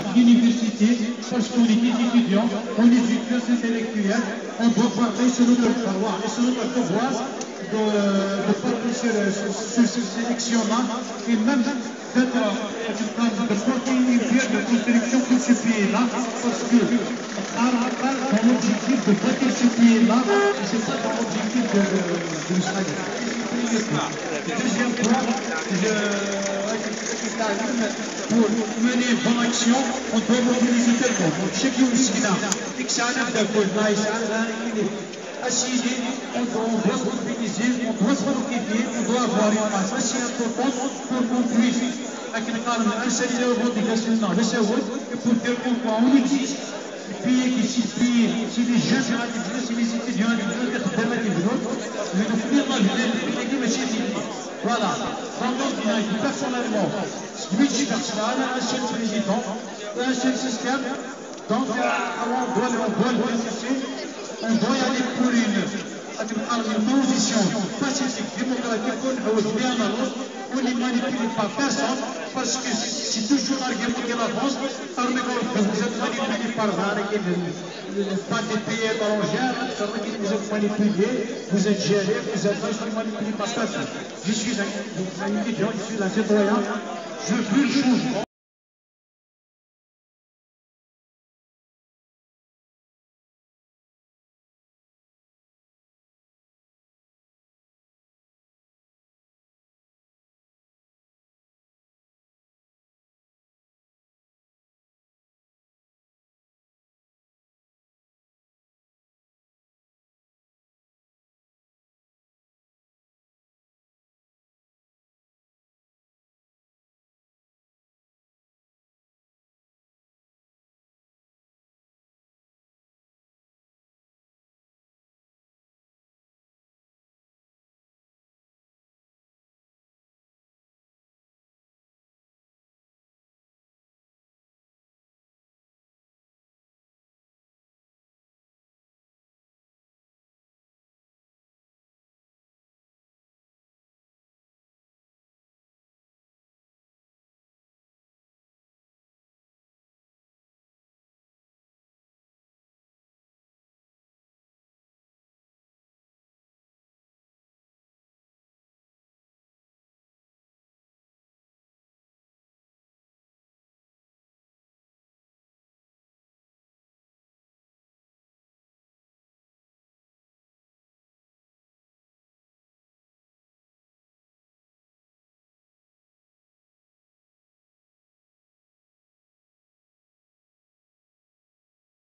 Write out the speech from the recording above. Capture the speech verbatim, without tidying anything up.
l'université, parce qu'on est étudiant, on est une classe intellectuelle, on doit parler sur notre devoir et sur notre devoir de, de parler sur, sur, sur ces élections-là et même d'être de porter une pierre de construction pour ce pays-là, parce que dans l'objectif de voter ce pays-là, c'est pas dans l'objectif de, de, de l'Israël. Deuxième point, je, pour mener une bonne action, on doit mobiliser tout le monde. Donc, chacun aussi là, dès que ça arrive d'un coup, là, ça arrive, assis, on doit se mobiliser, on doit se motiver, on doit avoir une masse assez importante pour qu'on puisse, avec une calme, insérer les revendications dans le cerveau, et pour dire qu'on existe. Puis, si, si les jeunes sont individuels, si les étudiants individuels, être individuels, je vais finir ma vie, mais c'est fini. Voilà. Vraiment, personnellement, lui, je suis personnel, un seul président, un seul système. Donc, on doit, on doit le résister, on doit y aller pour une, une transition pacifique, démocratique, on doit bien à l'autre, on ne manipule pas personne, parce que c'est toujours l'argument de la France, vous êtes manipulé par pas des pays étrangers, vous êtes manipulé, vous êtes géré, vous êtes manipulé par personne. Je suis un étudiant, je suis un citoyen, je veux le changement.